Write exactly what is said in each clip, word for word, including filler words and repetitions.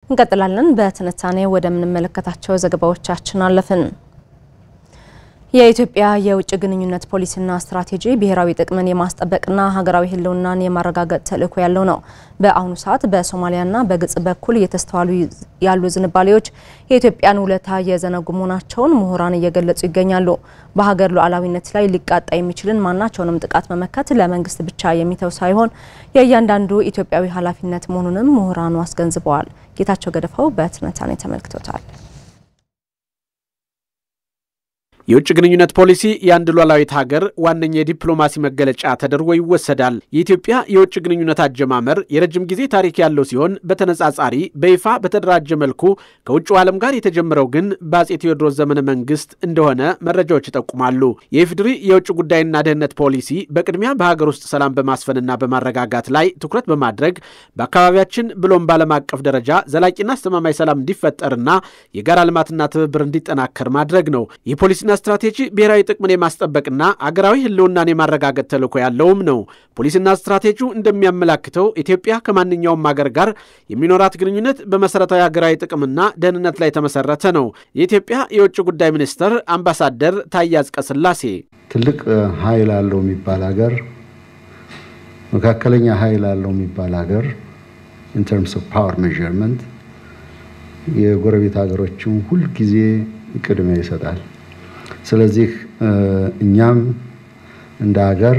እንቀጥላለን በትንታኔ ወደምንመለከታቸው ዘገባዎቻችን አለፍን። የኢትዮጵያ የውጭ ግንኙነት ፖሊሲና ስትራቴጂ ብሔራዊ ጥቅምን የማስጠበቅና ሀገራዊ ህልውናን የማረጋገጥ ተልዕኮ ያለው ነው። በአሁኑ ሰዓት በሶማሊያና በግብጽ በኩል እየተስተዋሉ ያሉ ዝንባሌዎች የኢትዮጵያን ውለታ የዘነጉ መሆናቸውን ምሁራን እየገለጹ ይገኛሉ። በሀገር ሉዓላዊነት ላይ ሊቃጣ የሚችልን ማናቸውንም ጥቃት መመከት ለመንግስት ብቻ የሚተው ሳይሆን የእያንዳንዱ ኢትዮጵያዊ ኃላፊነት መሆኑንም ምሁራኑ አስገንዝበዋል። ጌታቸው ገደፋው በትንታኔ ተመልክቶታል። የውጭ ግንኙነት ፖሊሲ የአንድ ሉዓላዊት ሀገር ዋነኛ የዲፕሎማሲ መገለጫ ተደርጎ ይወሰዳል። የኢትዮጵያ የውጭ ግንኙነት አጀማመር የረጅም ጊዜ ታሪክ ያለው ሲሆን በተነጻጻሪ በይፋ በተደራጀ መልኩ ከውጭው ዓለም ጋር የተጀመረው ግን በአጼ ቴዎድሮስ ዘመነ መንግስት እንደሆነ መረጃዎች ይጠቁማሉ። የኢፌዴሪ የውጭ ጉዳይና ደህንነት ፖሊሲ በቅድሚያ በሀገር ውስጥ ሰላም በማስፈንና በማረጋጋት ላይ ትኩረት በማድረግ በአካባቢያችን ብሎም በዓለም አቀፍ ደረጃ ዘላቂና አስተማማኝ ሰላም እንዲፈጠርና የጋራ ልማትና ትብብር እንዲጠናከር ማድረግ ነው። የፖሊሲና ስትራቴጂ ብሔራዊ ጥቅምን የማስጠበቅና አገራዊ ህልውናን የማረጋገጥ ተልዕኮ ያለውም ነው። ፖሊሲና ስትራቴጂው እንደሚያመላክተው ኢትዮጵያ ከማንኛውም ሀገር ጋር የሚኖራት ግንኙነት በመሰረታዊ ሀገራዊ ጥቅምና ደህንነት ላይ የተመሰረተ ነው። የኢትዮጵያ የውጭ ጉዳይ ሚኒስትር አምባሳደር ታዬ አጽቀሥላሴ ትልቅ ኃይል አለው የሚባል ሀገር፣ መካከለኛ ኃይል አለው የሚባል ሀገር in terms of power measurement የጎረቤት ሀገሮችን ሁሉ ጊዜ ቅድሚያ ይሰጣል። ስለዚህ እኛም እንደ ሀገር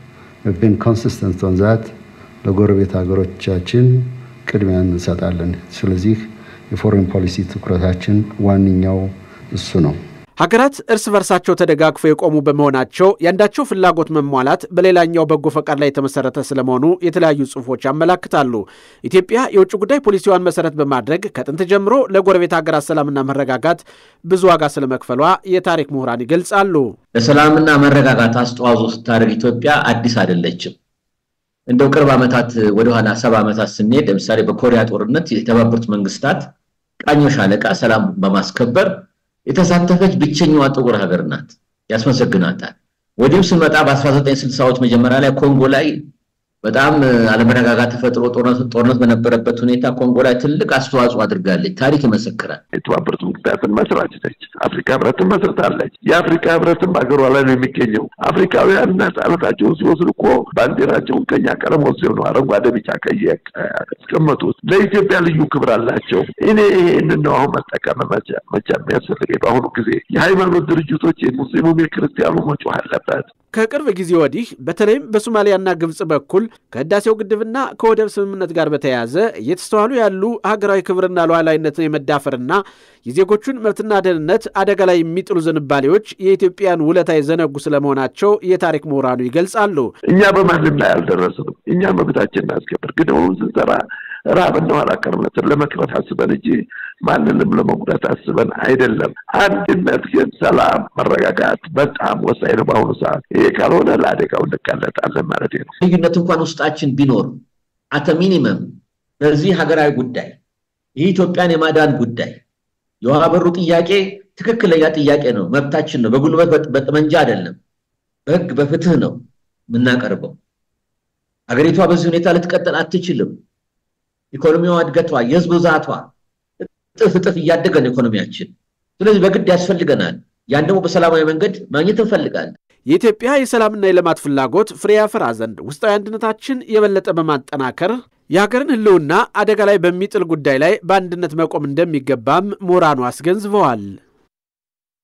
been consistent on that ለጎረቤት ሀገሮቻችን ቅድሚያ እንሰጣለን። ስለዚህ የፎሬን ፖሊሲ ትኩረታችን ዋንኛው እሱ ነው። ሀገራት እርስ በርሳቸው ተደጋግፈው የቆሙ በመሆናቸው ያንዳቸው ፍላጎት መሟላት በሌላኛው በጎ ፈቃድ ላይ የተመሰረተ ስለመሆኑ የተለያዩ ጽሑፎች ያመለክታሉ። ኢትዮጵያ የውጭ ጉዳይ ፖሊሲዋን መሰረት በማድረግ ከጥንት ጀምሮ ለጎረቤት ሀገራት ሰላምና መረጋጋት ብዙ ዋጋ ስለመክፈሏ የታሪክ ምሁራን ይገልጻሉ። ለሰላምና መረጋጋት አስተዋጽኦ ስታደርግ ኢትዮጵያ አዲስ አይደለችም። እንደው ቅርብ ዓመታት ወደ ኋላ ሰባ ዓመታት ስንሄድ ለምሳሌ በኮሪያ ጦርነት የተባበሩት መንግስታት ቃኞ ሻለቃ ሰላም በማስከበር የተሳተፈች ብቸኛዋ ጥቁር ሀገር ናት። ያስመሰግናታል። ወዲሁ ስንመጣ በ1960ዎች መጀመሪያ ላይ ኮንጎ ላይ በጣም አለመረጋጋት ተፈጥሮ ጦርነት በነበረበት ሁኔታ ኮንጎ ላይ ትልቅ አስተዋጽኦ አድርጋለች። ታሪክ ይመሰክራል። የተባበሩት መንግስታትን መስራች አፍሪካ ህብረትን መስርታለች። የአፍሪካ ህብረትን በአገሯ ላይ ነው የሚገኘው። አፍሪካውያን ነፃነታቸውን ሲወስዱ እኮ ባንዲራቸውን ከኛ ቀለም ወስደው ነው አረንጓዴ፣ ቢጫ፣ ቀይ ያስቀመጡት። ለኢትዮጵያ ልዩ ክብር አላቸው። እኔ ይሄንን ነው አሁን መጠቀም መቻ የሚያስፈልገው። በአሁኑ ጊዜ የሃይማኖት ድርጅቶች የሙስሊሙም የክርስቲያኑ መጮህ አለበት። ከቅርብ ጊዜ ወዲህ በተለይም በሶማሊያና ግብጽ በኩል ከህዳሴው ግድብና ከወደብ ስምምነት ጋር በተያያዘ እየተስተዋሉ ያሉ ሀገራዊ ክብርና ሉዓላዊነትን የመዳፈርና የዜጎቹን መብትና ደህንነት አደጋ ላይ የሚጥሉ ዝንባሌዎች የኢትዮጵያን ውለታ የዘነጉ ስለመሆናቸው የታሪክ ምሁራኑ ይገልጻሉ። እኛ በማንም ላይ አልደረስንም። እኛ መብታችንን እናስከብር። ግድቡን ስንሰራ ራብና ኋላ ቀርነትን ለመቅረፍ አስበን እንጂ ማንንም ለመጉዳት አስበን አይደለም። አንድነት ግን ሰላም፣ መረጋጋት በጣም ወሳኝ ነው በአሁኑ ሰዓት። ይሄ ካልሆነ ለአደጋው እንጋለጣለን ማለት ነው። ልዩነት እንኳን ውስጣችን ቢኖር አተ ሚኒመም በዚህ ሀገራዊ ጉዳይ የኢትዮጵያን የማዳን ጉዳይ የውሃ በሩ ጥያቄ ትክክለኛ ጥያቄ ነው፣ መብታችን ነው። በጉልበት በጠመንጃ አይደለም፣ በህግ በፍትህ ነው የምናቀርበው። ሀገሪቷ በዚህ ሁኔታ ልትቀጥል አትችልም። ኢኮኖሚዋ እድገቷ የህዝብ ብዛቷ እጥፍ እጥፍ እያደገ ነው ኢኮኖሚያችን። ስለዚህ በግድ ያስፈልገናል። ያን ደግሞ በሰላማዊ መንገድ ማግኘት እንፈልጋለን። የኢትዮጵያ የሰላምና የልማት ፍላጎት ፍሬ ያፈራ ዘንድ ውስጣዊ አንድነታችን የበለጠ በማጠናከር የሀገርን ህልውና አደጋ ላይ በሚጥል ጉዳይ ላይ በአንድነት መቆም እንደሚገባም ምሁራኑ አስገንዝበዋል።